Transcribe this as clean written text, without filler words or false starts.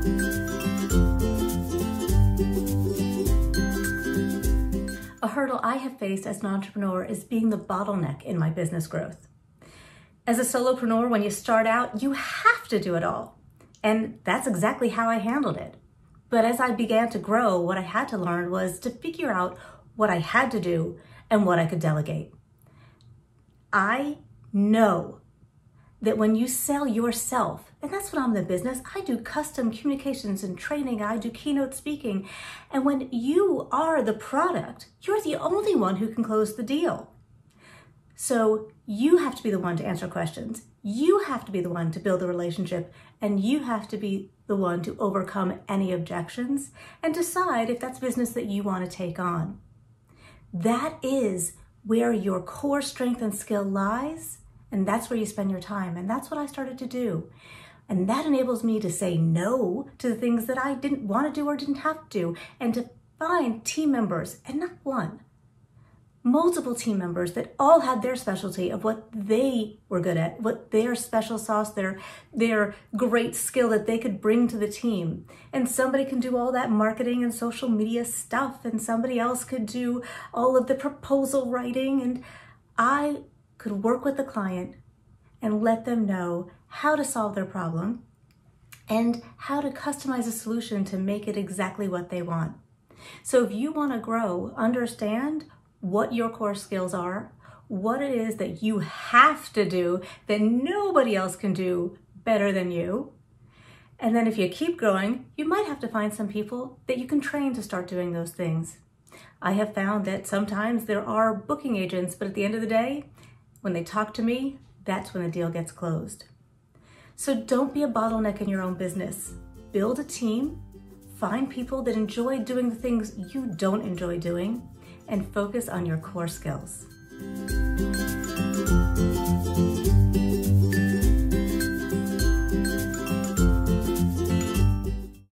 A hurdle I have faced as an entrepreneur is being the bottleneck in my business growth. As a solopreneur, when you start out, you have to do it all. And that's exactly how I handled it. But as I began to grow, what I had to learn was to figure out what I had to do and what I could delegate. I know that when you sell yourself, and that's what I'm in the business, I do custom communications and training, I do keynote speaking, and when you are the product, you're the only one who can close the deal. So you have to be the one to answer questions, you have to be the one to build the relationship, and you have to be the one to overcome any objections and decide if that's business that you want to take on. That is where your core strength and skill lies. And that's where you spend your time. And that's what I started to do. And that enables me to say no to the things that I didn't want to do or didn't have to do. And to find team members, and not one, multiple team members that all had their specialty of what they were good at, what their special sauce, their great skill that they could bring to the team. And somebody can do all that marketing and social media stuff, and somebody else could do all of the proposal writing. And I could work with the client and let them know how to solve their problem and how to customize a solution to make it exactly what they want. So if you want to grow, understand what your core skills are, what it is that you have to do that nobody else can do better than you. And then if you keep growing, you might have to find some people that you can train to start doing those things. I have found that sometimes there are booking agents, but at the end of the day, when they talk to me, that's when the deal gets closed. So don't be a bottleneck in your own business. Build a team, find people that enjoy doing the things you don't enjoy doing, and focus on your core skills.